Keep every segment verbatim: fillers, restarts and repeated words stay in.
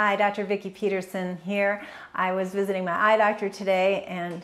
Hi, Doctor Vikki Petersen here. I was visiting my eye doctor today and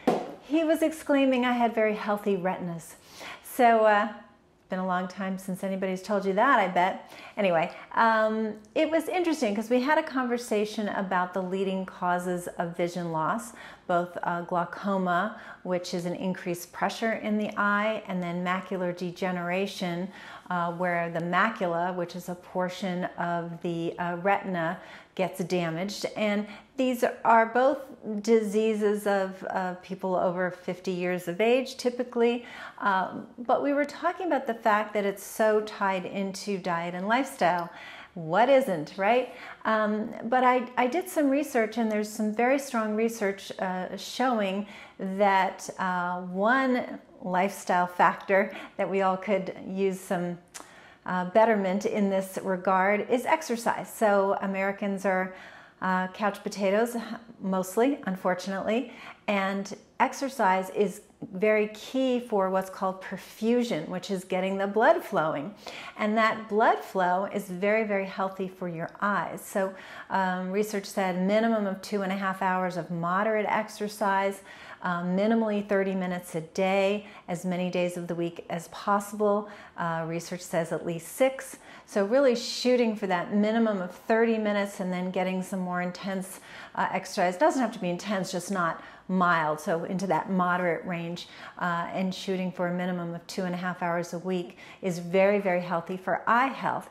he was exclaiming I had very healthy retinas. So, uh, it's been a long time since anybody's told you that, I bet. Anyway, um, it was interesting because we had a conversation about the leading causes of vision loss, both uh, glaucoma, which is an increased pressure in the eye, and then macular degeneration, uh, where the macula, which is a portion of the uh, retina, gets damaged. And these are both diseases of uh, people over fifty years of age, typically. Um, but we were talking about the fact that it's so tied into diet and lifestyle. What isn't, right? Um, but I, I did some research, and there's some very strong research uh, showing that uh, one lifestyle factor that we all could use some uh, betterment in this regard is exercise. So Americans are uh, couch potatoes, mostly, unfortunately, and exercise is very key for what's called perfusion, which is getting the blood flowing. And that blood flow is very, very healthy for your eyes. So um, research said minimum of two and a half hours of moderate exercise, um, minimally thirty minutes a day, as many days of the week as possible. Uh, research says at least six. So really shooting for that minimum of thirty minutes and then getting some more intense uh, exercise. It doesn't have to be intense, just not mild, so into that moderate range, uh, and shooting for a minimum of two and a half hours a week is very, very healthy for eye health.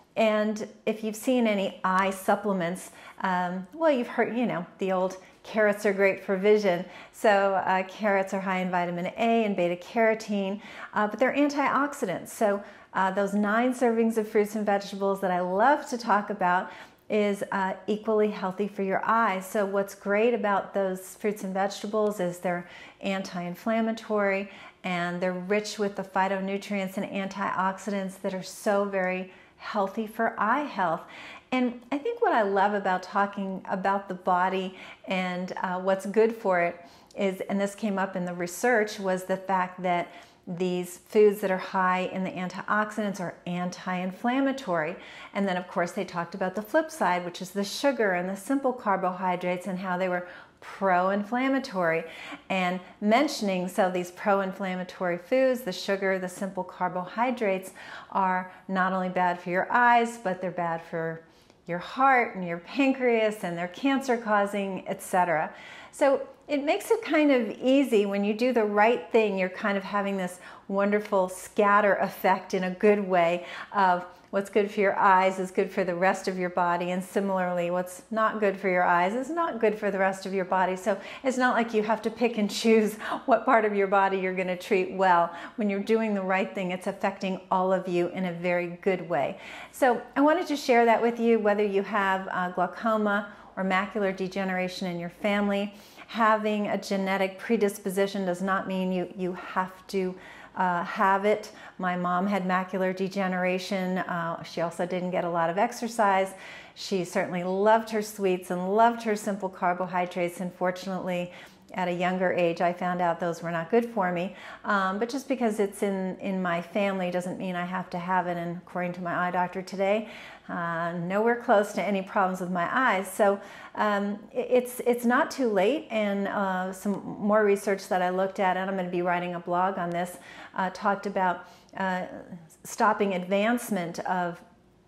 And if you've seen any eye supplements, um, well, you've heard, you know, the old carrots are great for vision. So uh, carrots are high in vitamin A and beta carotene, uh, but they're antioxidants. So uh, those nine servings of fruits and vegetables that I love to talk about is uh, equally healthy for your eyes. So what's great about those fruits and vegetables is they're anti-inflammatory and they're rich with the phytonutrients and antioxidants that are so very healthy for eye health. And I think what I love about talking about the body and uh, what's good for it is, and this came up in the research, was the fact that these foods that are high in the antioxidants are anti-inflammatory. And then of course they talked about the flip side, which is the sugar and the simple carbohydrates and how they were pro-inflammatory, and mentioning so these pro-inflammatory foods, the sugar, the simple carbohydrates, are not only bad for your eyes, but they're bad for your heart and your pancreas, and they're cancer causing, et cetera. So it makes it kind of easy when you do the right thing. You're kind of having this wonderful scatter effect in a good way of what's good for your eyes is good for the rest of your body, and similarly what's not good for your eyes is not good for the rest of your body. So it's not like you have to pick and choose what part of your body you're going to treat well. When you're doing the right thing, it's affecting all of you in a very good way. So I wanted to share that with you, whether you have uh, glaucoma or macular degeneration in your family. Having a genetic predisposition does not mean you, you have to uh, have it. My mom had macular degeneration. Uh, she also didn't get a lot of exercise. She certainly loved her sweets and loved her simple carbohydrates. Unfortunately, at a younger age, I found out those were not good for me. Um, but just because it's in, in my family doesn't mean I have to have it. And according to my eye doctor today, uh, nowhere close to any problems with my eyes. So um, it's, it's not too late. And uh, some more research that I looked at, and I'm going to be writing a blog on this, uh, talked about uh, stopping advancement of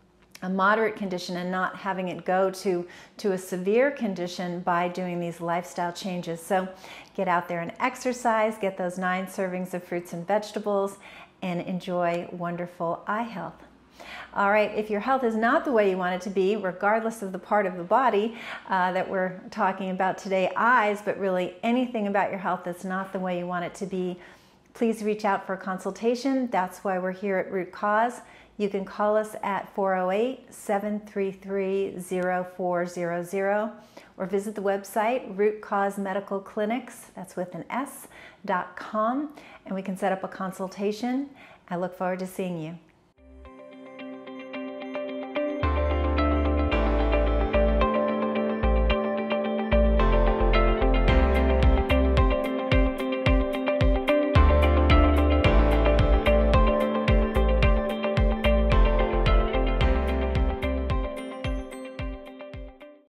a moderate condition and not having it go to, to a severe condition by doing these lifestyle changes. So get out there and exercise, get those nine servings of fruits and vegetables, and enjoy wonderful eye health. All right, if your health is not the way you want it to be, regardless of the part of the body uh, that we're talking about today, eyes, but really anything about your health that's not the way you want it to be, please reach out for a consultation. That's why we're here at Root Cause. You can call us at four oh eight, seven three three, zero four zero zero or visit the website Root Cause Medical Clinics, that's with an S, dot com, and we can set up a consultation. I look forward to seeing you.